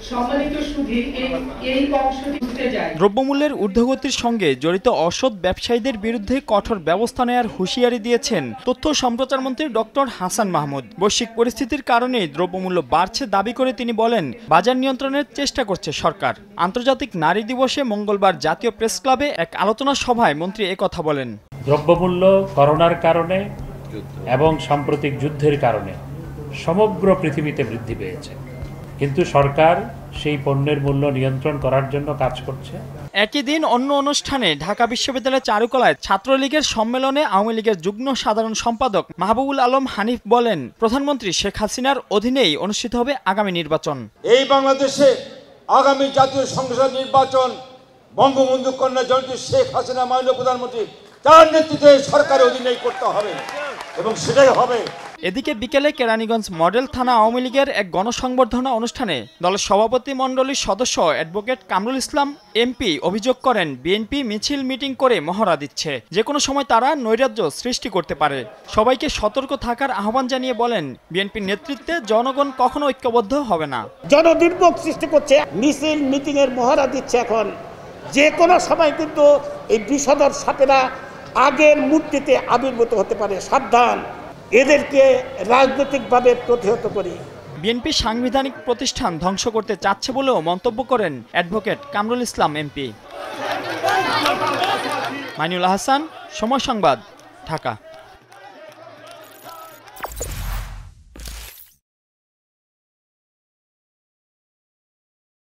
দ্রব্যমূল্যের ঊর্ধ্বগতির সঙ্গে জড়িত অসৎ ব্যবসায়ীদের বিরুদ্ধে কঠোর ব্যবস্থা নেওয়ার হুঁশিয়ারি দিয়েছেন তথ্য সম্প্রচার মন্ত্রী ডক্টর হাসান মাহমুদ। বৈশ্বিক পরিস্থিতির কারণে দ্রব্যমূল্য বাড়ছে দাবি করে তিনি বলেন, বাজার নিয়ন্ত্রণের চেষ্টা করছে সরকার। আন্তর্জাতিক নারী দিবসে মঙ্গলবার জাতীয় প্রেস ক্লাবে এক আলোচনা সভায় মন্ত্রী একথা বলেন। দ্রব্যমূল্য করোনার কারণে এবং সাম্প্রতিক যুদ্ধের কারণে সমগ্র পৃথিবীতে বৃদ্ধি পেয়েছে, কিন্তু সরকার সেই পণ্যের মূল্য নিয়ন্ত্রণ করার জন্য কাজ করছে। একই দিন অন্য অনুষ্ঠানে ঢাকা বিশ্ববিদ্যালয়ের চারুকলায় ছাত্রলীগের সম্মেলনে আওয়ামী লীগের যুগ্ম সাধারণ সম্পাদক মাহবুবুল আলম হানিফ বলেন, প্রধানমন্ত্রী শেখ হাসিনার অধীনেই অনুষ্ঠিত হবে আগামী নির্বাচন। এই বাংলাদেশে আগামী জাতীয় সংসদ নির্বাচন বঙ্গবন্ধু কন্যা জননেত্রী শেখ হাসিনা মাননীয় প্রধানমন্ত্রী তার নেতৃত্বে সরকারের অধীনেই করতে হবে এবং সেটাই হবে। এদিকে বিকেলে কেরানীগঞ্জ মডেল থানা আওয়ামী লীগের এক গণসংবর্ধনা অনুষ্ঠানে দলের সভাপতি মণ্ডলীর সদস্য অ্যাডভোকেট কামরুল ইসলাম এমপি অভিযোগ করেন, বিএনপি মিছিল মিটিং করে মহড়া দিচ্ছে, যে কোনো সময় তারা নৈরাজ্য সৃষ্টি করতে পারে। সবাইকে সতর্ক থাকার আহ্বান জানিয়ে বলেন, বিএনপির নেতৃত্বে জনগণ কখনো ঐক্যবদ্ধ হবে না। জনদুর্ভোগ সৃষ্টি করছে, মিছিল মিটিং এর মহড়া দিচ্ছে। এখন যে কোনো সময় কিন্তু এই বিষধর সাপেরা আগের মূর্তিতে আবির্ভূত হতে পারে, সাবধান, এদেরকে রাজনৈতিকভাবে প্রতিহত করি। বিএনপি সাংবিধানিক প্রতিষ্ঠান ধ্বংস করতে চাচ্ছে বলেও মন্তব্য করেন অ্যাডভোকেট কামরুল ইসলাম এমপি। মাইনুল হাসান, সময় সংবাদ, ঢাকা।